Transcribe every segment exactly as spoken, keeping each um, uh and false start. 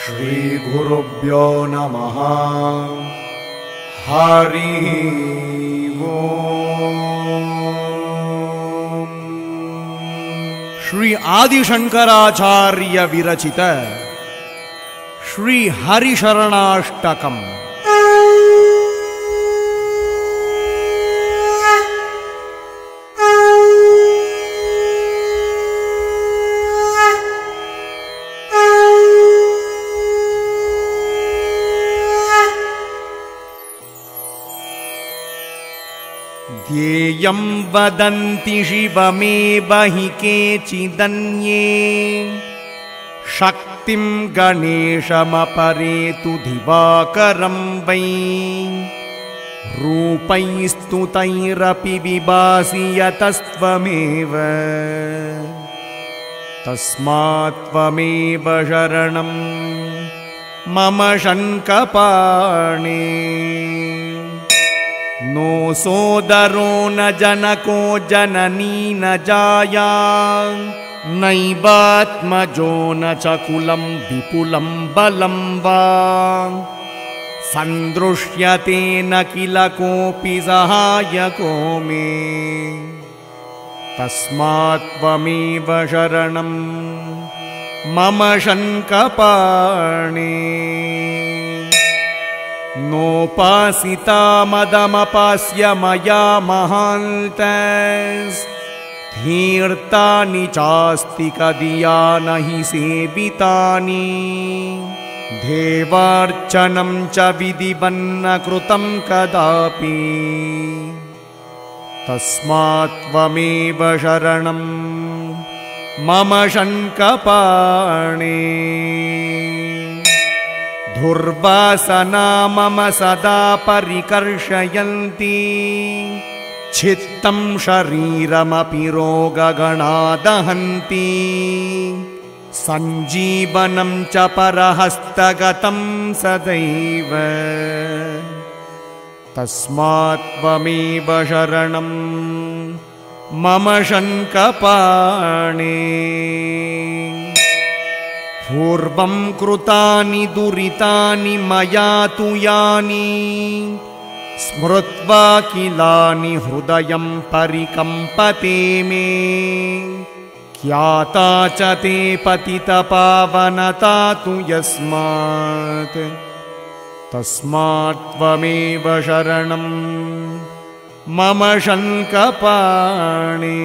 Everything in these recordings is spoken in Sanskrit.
श्रीगुरुभ्यो नमः। हरि ओम। श्री आदि शंकराचार्य विरचित श्री हरिशरणाष्टकम्। ध्येयं वदन्ति शिवमेव हि केचिदन्ये शक्तिं गणेशमपरेतु दिवाकरं वै रूपैस्तुतैरपि विभासि यतस्त्वमेव तस्मात् त्वमेव शरणं मम शङ्खपाणे। नो सोदरो न जनको जननी न जाया नैवात्मजो न च कुलं विपुलं बलं वा सन्दृश्यते न किल कोऽपि सहायको मे तस्मात् त्वमेव शरणं मम शङ्खपाणे। नोपासिता मदमपास्य मया महान्तस्तीर्थानि चास्तिकदिया न हि सेवितानि देवार्चनं च विधिवन्न कृतं कदापि तस्मात् त्वमेव शरणं मम शङ्खपाणे। दुर्वासना मम सदा परिकर्षयन्ति चित्तं शरीरमपि रोगगणा दहन्ति सञ्जीवनं च परहस्तगतं सदैव तस्मात् त्वमेव शरणं मम शङ्खपाणे। पूर्वं कृतानि दुरितानि मया तु यानि स्मृत्वा किलानि हृदयं परिकम्पते मे ज्ञाता च ते पतितपावनता तु यस्मात् तस्मात् त्वमेव शरणं मम शङ्खपाणे।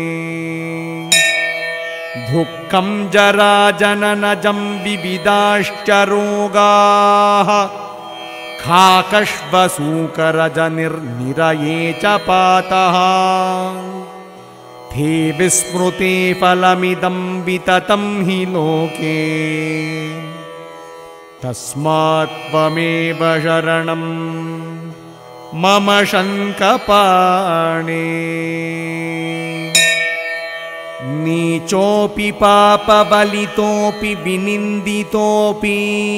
दुःखं जरा जननजं विविधाश्च रोगाः खाकश्वसूकरजनिर्निरये च पातः ते विस्मृते फलमिदं विततं हि लोके तस्मात् त्वमेव शरणं मम शङ्खपाणे। नीचोऽपि पापबलितोऽपि विनिन्दितोऽपि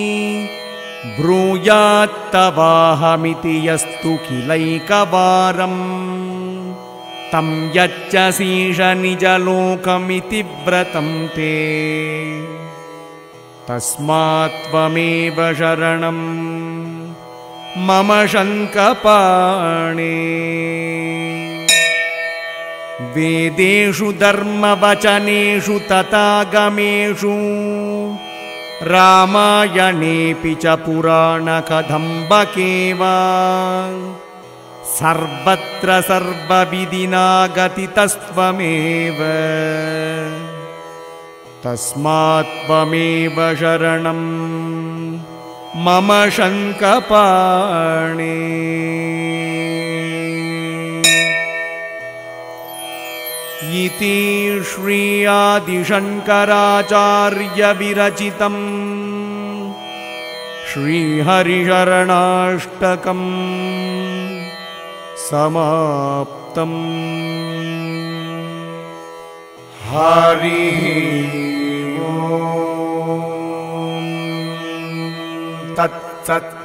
ब्रूयात्तवाहमिति यस्तु किलैकवारं तं यच्चसीष निजलोकमिति व्रतं ते तस्मात् त्वमेव शरणं मम शङ्खपाणे। वेदेषु धर्मवचनेषु तथागमेषु रामायणेऽपि च पुराणकदम्बके वा सर्वत्र सर्वविधिना गतितस्त्वमेव तस्मात् त्वमेव शरणं मम शङ्खपाणे। इति श्री आदिशङ्कराचार्य विरचितं श्रीहरिशरणाष्टकम् समाप्तम्। हरि ओम तत्सत्।